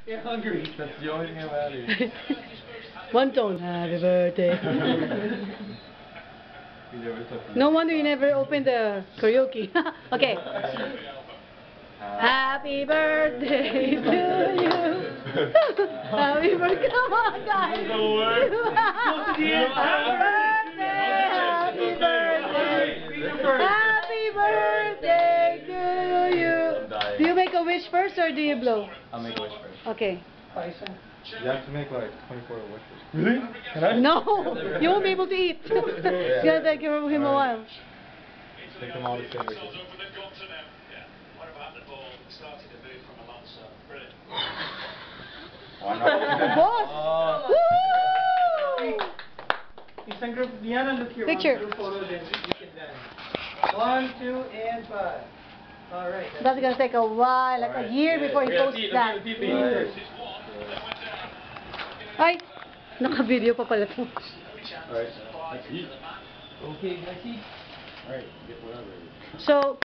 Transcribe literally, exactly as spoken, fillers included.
You're hungry. That's the only thing that matters. One tone. Happy birthday. No wonder you never opened the karaoke. Okay. Happy birthday to you. Happy birthday. Come on, guys. Happy birthday. Happy birthday. Happy birthday to you. Do you make a wish first or do you blow? I'll make a wish first. Okay. You have to make like twenty-four wishes. Really? Can I? No, you won't be able to eat. You gotta take care of him a while. Take them all the same wishes. Why not? Boss! Woo! Isang group, Diana, look here. Picture. One group photo, then we can dance. One, two, and five. All right. That's gonna take a while, like a year before he posts that. Ay! Naka-video pa pala to. Alright. Let's eat. Okay, let's eat. Alright, get whatever. So,